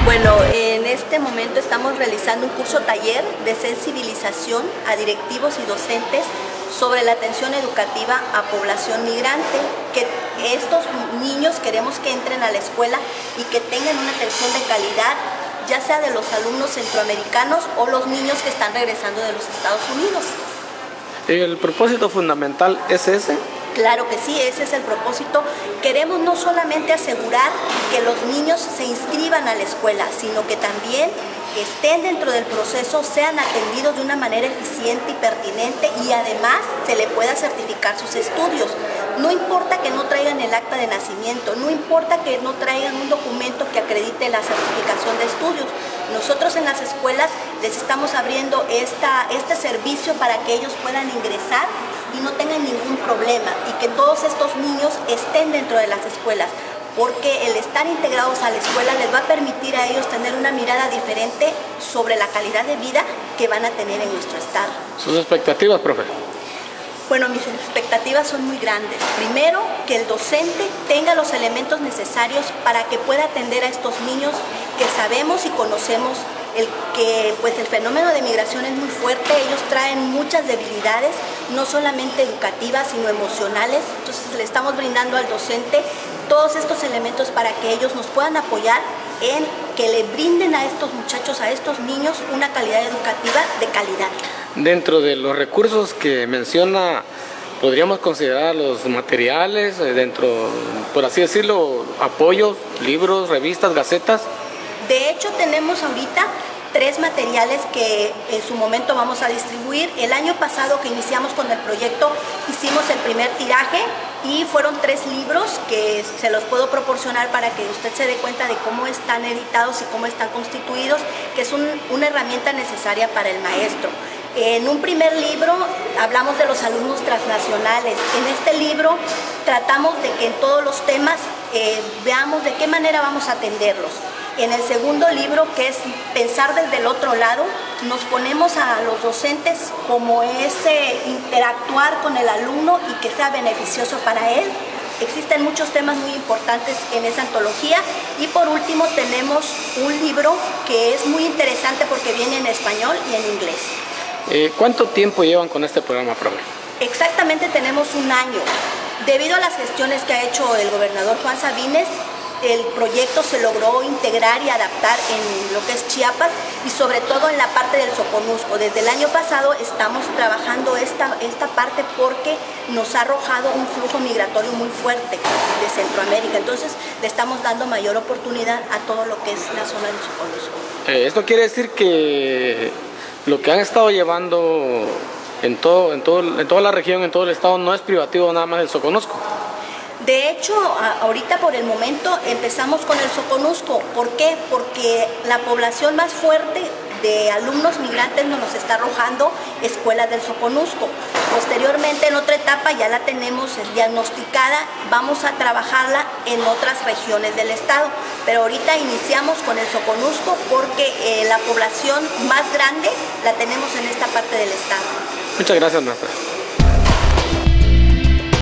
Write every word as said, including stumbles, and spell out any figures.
Bueno, en este momento estamos realizando un curso taller de sensibilización a directivos y docentes sobre la atención educativa a población migrante, que estos niños queremos que entren a la escuela y que tengan una atención de calidad, ya sea de los alumnos centroamericanos o los niños que están regresando de los Estados Unidos. ¿El propósito fundamental es ese? Claro que sí, ese es el propósito. Queremos no solamente asegurar que los niños se inscriban a la escuela, sino que también estén dentro del proceso, sean atendidos de una manera eficiente y pertinente y además se le pueda certificar sus estudios. No importa que no traigan el acta de nacimiento, no importa que no traigan un documento que acredite la certificación de estudios. Nosotros en las escuelas les estamos abriendo esta, este servicio para que ellos puedan ingresar y no tengan ningún problema y que todos estos niños estén dentro de las escuelas, porque el estar integrados a la escuela les va a permitir a ellos tener una mirada diferente sobre la calidad de vida que van a tener en nuestro estado. ¿Sus expectativas, profe? Bueno, mis expectativas son muy grandes. Primero, que el docente tenga los elementos necesarios para que pueda atender a estos niños que sabemos y conocemos el que pues el fenómeno de migración es muy fuerte. Ellos traen muchas debilidades, no solamente educativas, sino emocionales. Entonces le estamos brindando al docente todos estos elementos para que ellos nos puedan apoyar en que le brinden a estos muchachos, a estos niños, una calidad educativa de calidad. Dentro de los recursos que menciona, podríamos considerar los materiales, dentro, por así decirlo, apoyos, libros, revistas, gacetas. De hecho, tenemos ahorita tres materiales que en su momento vamos a distribuir. El año pasado que iniciamos con el proyecto hicimos el primer tiraje y fueron tres libros que se los puedo proporcionar para que usted se dé cuenta de cómo están editados y cómo están constituidos, que es un, una herramienta necesaria para el maestro. En un primer libro hablamos de los alumnos transnacionales. En este libro tratamos de que en todos los temas eh, veamos de qué manera vamos a atenderlos. En el segundo libro, que es Pensar desde el otro lado, nos ponemos a los docentes como ese interactuar con el alumno y que sea beneficioso para él. Existen muchos temas muy importantes en esa antología. Y por último tenemos un libro que es muy interesante porque viene en español y en inglés. Eh, ¿Cuánto tiempo llevan con este programa, profe? Exactamente tenemos un año. Debido a las gestiones que ha hecho el gobernador Juan Sabines, el proyecto se logró integrar y adaptar en lo que es Chiapas y sobre todo en la parte del Soconusco. Desde el año pasado estamos trabajando esta, esta parte porque nos ha arrojado un flujo migratorio muy fuerte de Centroamérica. Entonces le estamos dando mayor oportunidad a todo lo que es la zona del Soconusco. Eh, esto quiere decir que lo que han estado llevando en, todo, en, todo, en toda la región, en todo el estado, no es privativo nada más del Soconusco. De hecho, ahorita por el momento empezamos con el Soconusco. ¿Por qué? Porque la población más fuerte de alumnos migrantes nos está arrojando escuelas del Soconusco. Posteriormente, en otra etapa, ya la tenemos diagnosticada, vamos a trabajarla en otras regiones del estado. Pero ahorita iniciamos con el Soconusco porque eh, la población más grande la tenemos en esta parte del estado. Muchas gracias, maestra.